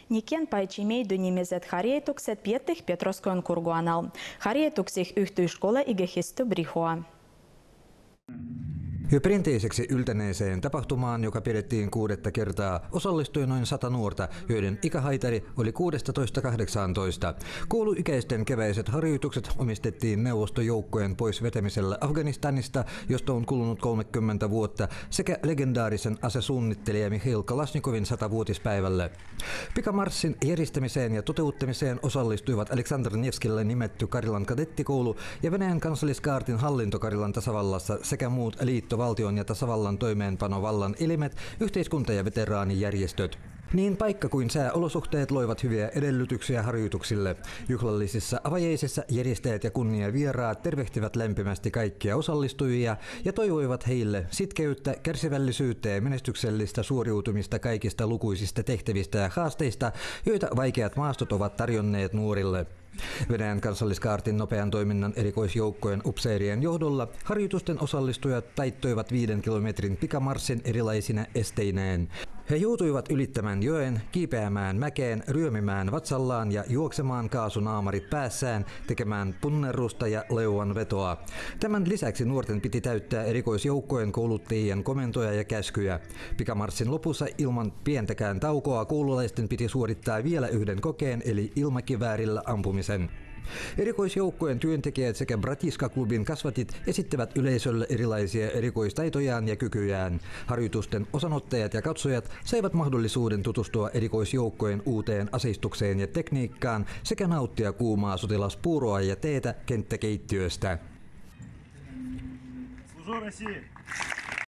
Niken paitsimei dynimiset harjoitukset piettih Petroskoon kurguanal. Harjoituksih yhteiskola igehistö brihoa. Jo perinteiseksi yltäneeseen tapahtumaan, joka pidettiin 6. kertaa, osallistui noin 100 nuorta, joiden ikähaitari oli 16–18. Kouluikäisten keväiset harjoitukset omistettiin neuvostojoukkojen pois vetämisellä Afganistanista, josta on kulunut 30 vuotta, sekä legendaarisen asesuunnittelija Mikhail Kalasnikovin 100-vuotispäivälle. Pikamarssin järjestämiseen ja toteuttamiseen osallistuivat Aleksandr Nevskille nimetty Karilan kadettikoulu ja Venäjän kansalliskaartin hallinto Karilan tasavallassa sekä muut liittovaltion ja tasavallan toimeenpanovallan elimet, yhteiskunta- ja veteraanijärjestöt. Niin paikka kuin sääolosuhteet loivat hyviä edellytyksiä harjoituksille. Juhlallisissa avajaisissa järjestäjät ja kunniavieraat tervehtivät lämpimästi kaikkia osallistujia ja toivoivat heille sitkeyttä, kärsivällisyyttä ja menestyksellistä suoriutumista kaikista lukuisista tehtävistä ja haasteista, joita vaikeat maastot ovat tarjonneet nuorille. Venäjän kansalliskaartin nopean toiminnan erikoisjoukkojen upseerien johdolla harjoitusten osallistujat taittoivat 5 kilometrin pikamarssin erilaisine esteineen. He joutuivat ylittämään joen, kiipeämään mäkeen, ryömimään vatsallaan ja juoksemaan kaasunaamarit päässään, tekemään punnerrusta ja leuan vetoa. Tämän lisäksi nuorten piti täyttää erikoisjoukkojen kouluttajien komentoja ja käskyjä. Pikamarssin lopussa ilman pientäkään taukoa koululaisten piti suorittaa vielä yhden kokeen eli ilmakiväärillä ampumisen. Erikoisjoukkojen työntekijät sekä Bratiska-klubin kasvatit esittävät yleisölle erilaisia erikoistaitojaan ja kykyjään. Harjoitusten osanottajat ja katsojat saivat mahdollisuuden tutustua erikoisjoukkojen uuteen aseistukseen ja tekniikkaan sekä nauttia kuumaa sotilaspuuroa ja teetä kenttäkeittiöstä.